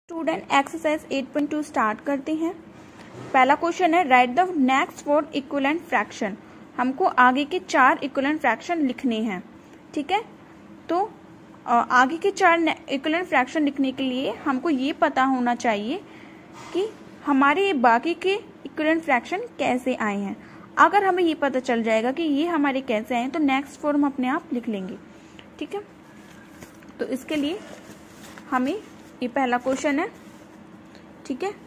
Student exercise 8.2 start करते हैं। पहला क्वेश्चन है write the next 4 equivalent fraction. हमको आगे के 4 इक्विवेलेंट फ्रैक्शन लिखने हैं। ठीक है, तो आगे के 4 इक्विवेलेंट फ्रैक्शन लिखने के लिए हमको ये पता होना चाहिए कि हमारे बाकी के इक्विवेलेंट फ्रैक्शन कैसे आए हैं। अगर हमें ये पता चल जाएगा कि ये हमारे कैसे आए हैं तो नेक्स्ट 4 हम अपने आप लिख लेंगे। ठीक है, तो इसके लिए हमें ये पहला क्वेश्चन है। ठीक है,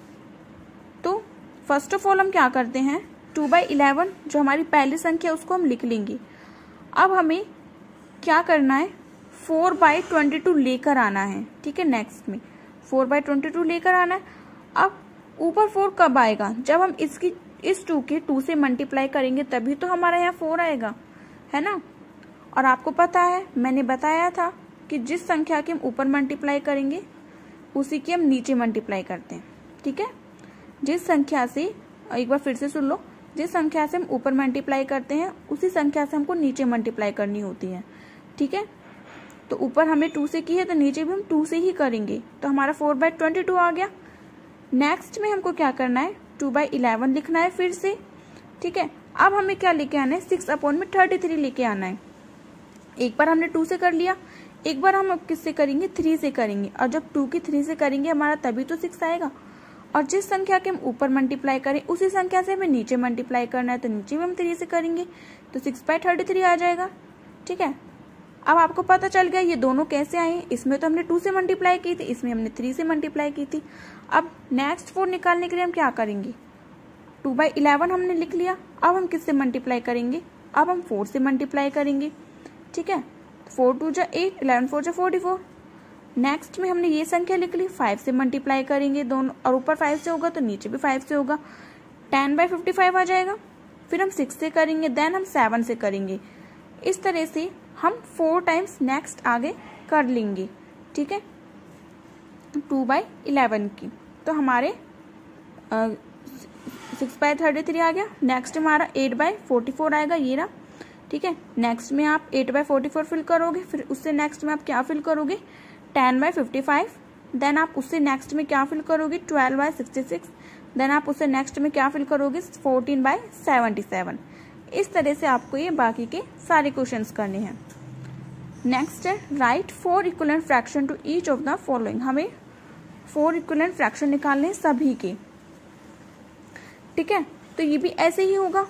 तो फर्स्ट ऑफ ऑल हम क्या करते हैं 2/11 जो हमारी पहली संख्या उसको हम लिख लेंगे। अब हमें क्या करना है 4/22 लेकर आना है। ठीक है, नेक्स्ट में 4/22 लेकर आना है। अब ऊपर 4 कब आएगा, जब हम इस 2 के 2 से मल्टीप्लाई करेंगे तभी तो हमारा यहाँ 4 आएगा, है ना। और आपको पता है मैंने बताया था कि जिस संख्या के हम ऊपर मल्टीप्लाई करेंगे उसी की हम नीचे मल्टीप्लाई करते हैं। ठीक है, जिस संख्या से, एक बार फिर से सुन लो, जिस संख्या से हम ऊपर मल्टीप्लाई करते हैं उसी संख्या से हमको नीचे मल्टीप्लाई करनी होती है। ठीक है, तो ऊपर हमने 2 से की है तो नीचे भी हम 2 से ही करेंगे, तो हमारा 4/22 आ गया। नेक्स्ट में हमको क्या करना है 2/11 लिखना है फिर से। ठीक है, अब हमें क्या लेके आना है 6/33 लेके आना है। एक बार हमने 2 से कर लिया, एक बार हम किससे करेंगे 3 से करेंगे, और जब 2 की 3 से करेंगे हमारा तभी तो 6 आएगा। और जिस संख्या के हम ऊपर मल्टीप्लाई करें उसी संख्या से हमें नीचे मल्टीप्लाई करना है, तो नीचे भी हम 3 से करेंगे तो 6/33 आ जाएगा। ठीक है, अब आपको पता चल गया ये दोनों कैसे आए। इसमें तो हमने 2 से मल्टीप्लाई की थी, इसमें हमने 3 से मल्टीप्लाई की थी। अब नेक्स्ट 4 निकालने के लिए हम क्या करेंगे 2/11 हमने लिख लिया। अब हम किससे मल्टीप्लाई करेंगे, अब हम 4 से मल्टीप्लाई करेंगे। ठीक है, 4 2 जा 8, 11 4 जा 44। नेक्स्ट में हमने ये संख्या लिख ली, 5 से मल्टीप्लाई करेंगे दोनों, और ऊपर 5 से होगा तो नीचे भी 5 से होगा, 10/55 आ जाएगा। फिर हम 6 से करेंगे, देन हम 7 से करेंगे। इस तरह से हम 4 टाइम्स नेक्स्ट आगे कर लेंगे। ठीक है, 2/11 की, तो हमारे 6/33 आ गया। नेक्स्ट हमारा 8/44 आएगा, ये रहा। ठीक है, नेक्स्ट में आप 8/44 फिल करोगे, फिर उससे नेक्स्ट में आप क्या फिल करोगे 10/55, देन आप उससे नेक्स्ट में क्या फिल करोगे 12/66, देन आप उससे नेक्स्ट में क्या फिल करोगे 14/77। इस तरह से आपको ये बाकी के सारे क्वेश्चंस करने हैं। नेक्स्ट है write 4 equivalent fraction to each of the following. हमें 4 इक्विवेलेंट फ्रैक्शन निकालने हैं सभी के। ठीक है, तो ये भी ऐसे ही होगा।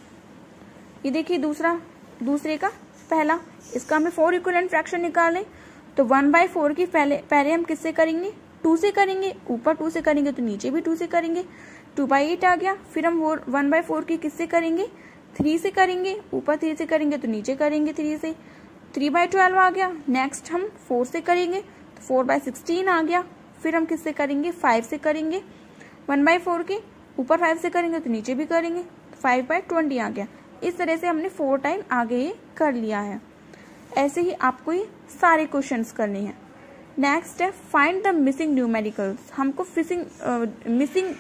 ये देखिए दूसरे का पहला, इसका हमें 4 इक्विवेलेंट फ्रैक्शन निकालें तो 1/4 की पहले हम किससे करेंगे 2 से करेंगे, ऊपर 2 से करेंगे तो नीचे भी 2 से करेंगे, 2/8 आ गया। फिर हम 1/4 की किससे करेंगे 3 से करेंगे, ऊपर 3 से करेंगे तो नीचे करेंगे 3 से, 3/12 आ गया। नेक्स्ट हम 4 से करेंगे तो 4/16 आ गया। फिर हम किससे करेंगे 5 से करेंगे, 1/4 के ऊपर 5 से करेंगे तो नीचे भी करेंगे, 5/20 आ गया। इस तरह से हमने 4 टाइम आगे ये कर लिया है। ऐसे ही आपको ये सारे क्वेश्चंस करने हैं। नेक्स्ट है फाइंड द मिसिंग न्यूमेरिकल्स। हमको मिसिंग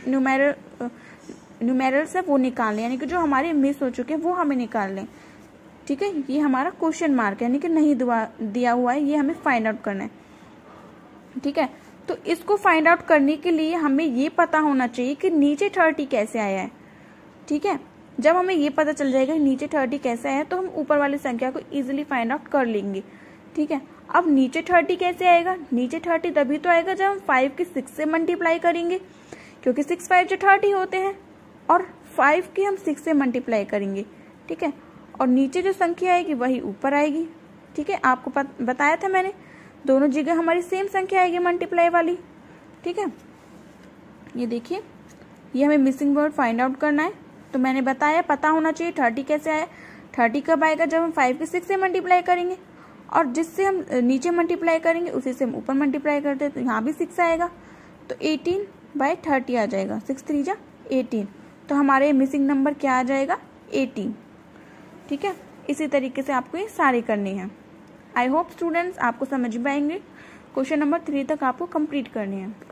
न्यूमेरल्स है वो निकालने, यानी कि जो हमारे मिस हो चुके हैं वो हमें निकाल लें। ठीक है, ये हमारा क्वेश्चन मार्क यानी कि नहीं दिया हुआ है, ये हमें फाइंड आउट करना है। ठीक है, तो इसको फाइंड आउट करने के लिए हमें ये पता होना चाहिए कि नीचे 30 कैसे आया है। ठीक है, जब हमें ये पता चल जाएगा नीचे 30 कैसे आया तो हम ऊपर वाली संख्या को इजीली फाइंड आउट कर लेंगे। ठीक है, अब नीचे 30 कैसे आएगा, नीचे 30 तभी तो आएगा जब हम 5 की 6 से मल्टीप्लाई करेंगे, क्योंकि 6 5 जो 30 होते हैं, और 5 की हम 6 से मल्टीप्लाई करेंगे। ठीक है, और नीचे जो संख्या आएगी वही ऊपर आएगी। ठीक है, आपको बताया था मैंने, दोनों जगह हमारी सेम संख्या आएगी मल्टीप्लाई वाली। ठीक है, ये देखिए ये हमें मिसिंग वर्ड फाइंड आउट करना है। तो मैंने बताया पता होना चाहिए 30 कैसे आया। 30 कब आएगा जब हम 5 की 6 से मल्टीप्लाई करेंगे, और जिससे हम नीचे मल्टीप्लाई करेंगे उसी से हम ऊपर मल्टीप्लाई करते हैं, तो यहाँ भी 6 आएगा, तो 18/30 आ जाएगा। 6 3 जा 18, तो हमारे मिसिंग नंबर क्या आ जाएगा 18। ठीक है, इसी तरीके से आपको ये सारे करने हैं। आई होप स्टूडेंट्स आपको समझ में आएंगे। क्वेश्चन नंबर 3 तक आपको कंप्लीट करने हैं।